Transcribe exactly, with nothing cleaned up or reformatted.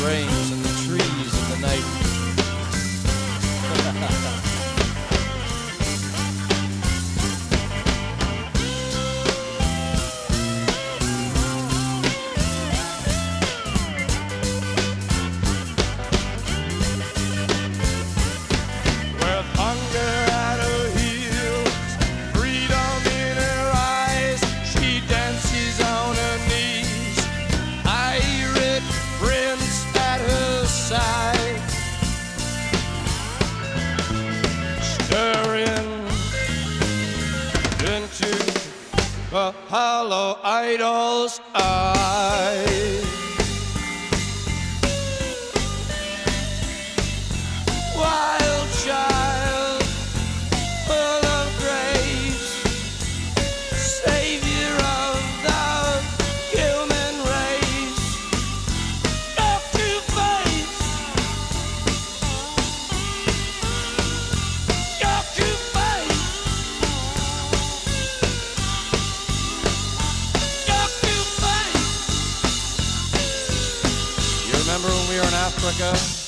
rains and the trees and the night. A hollow idol's eyes. Wild child, full of grace, savior of the human race. Your two-face, your two-face. Remember when we were in Africa?